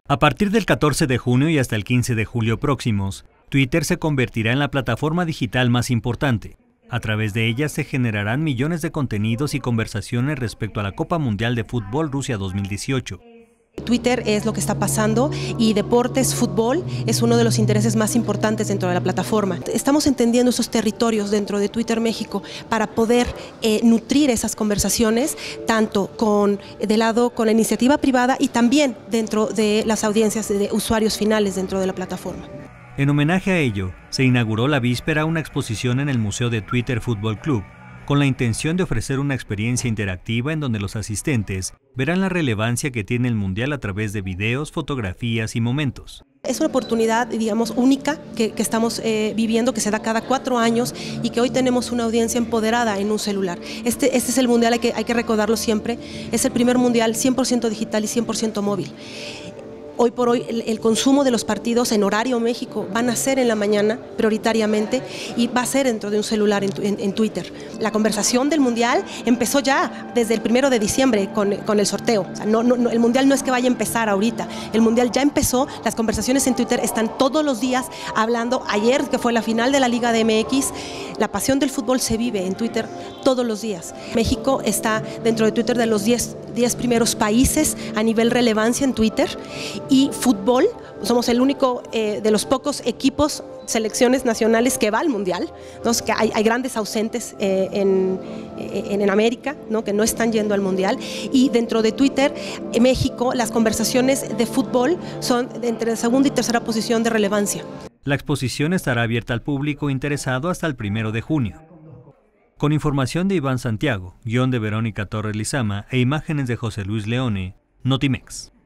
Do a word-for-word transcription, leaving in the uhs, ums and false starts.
A partir del catorce de junio y hasta el quince de julio próximos, Twitter se convertirá en la plataforma digital más importante. A través de ella se generarán millones de contenidos y conversaciones respecto a la Copa Mundial de Fútbol Rusia dos mil dieciocho. Twitter es lo que está pasando y deportes, fútbol, es uno de los intereses más importantes dentro de la plataforma. Estamos entendiendo esos territorios dentro de Twitter México para poder eh, nutrir esas conversaciones, tanto con, de lado con la iniciativa privada y también dentro de las audiencias de usuarios finales dentro de la plataforma. En homenaje a ello, se inauguró la víspera una exposición en el Museo de Twitter Fútbol Club, con la intención de ofrecer una experiencia interactiva en donde los asistentes verán la relevancia que tiene el Mundial a través de videos, fotografías y momentos. Es una oportunidad, digamos, única que, que estamos eh, viviendo, que se da cada cuatro años y que hoy tenemos una audiencia empoderada en un celular. Este, este es el Mundial, hay que, hay que recordarlo siempre, es el primer Mundial cien por ciento digital y cien por ciento móvil. Hoy por hoy el, el consumo de los partidos en horario México van a ser en la mañana prioritariamente y va a ser dentro de un celular en, en, en Twitter. La conversación del Mundial empezó ya desde el primero de diciembre con, con el sorteo. O sea, no, no, el Mundial no es que vaya a empezar ahorita, el Mundial ya empezó, las conversaciones en Twitter están todos los días hablando. Ayer, que fue la final de la Liga de M X, la pasión del fútbol se vive en Twitter todos los días. México está dentro de Twitter de los diez primeros países a nivel relevancia en Twitter. Y fútbol, somos el único eh, de los pocos equipos, selecciones nacionales que va al Mundial, ¿no? Que hay, hay grandes ausentes eh, en, en, en América, ¿no? Que no están yendo al Mundial. Y dentro de Twitter, en México, las conversaciones de fútbol son entre segunda y tercera posición de relevancia. La exposición estará abierta al público interesado hasta el primero de junio. Con información de Iván Santiago, guión de Verónica Torres Lizama e imágenes de José Luis Leone, Notimex.